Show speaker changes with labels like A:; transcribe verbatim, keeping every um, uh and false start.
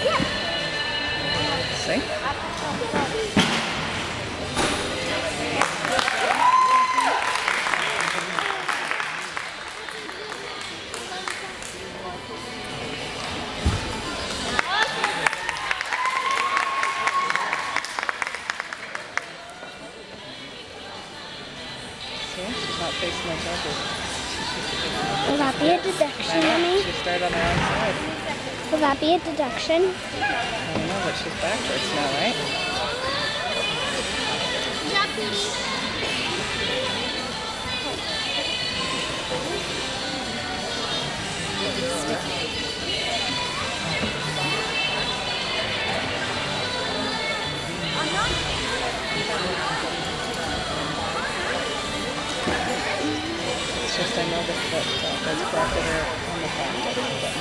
A: See? See? She's not facing the judges.
B: Will that be a deduction, Mommy?
A: She started on the wrong side.
B: Will that be a deduction?
A: I don't know, but she's backwards now, right? It's just I know that that uh, was brought to her on the practice.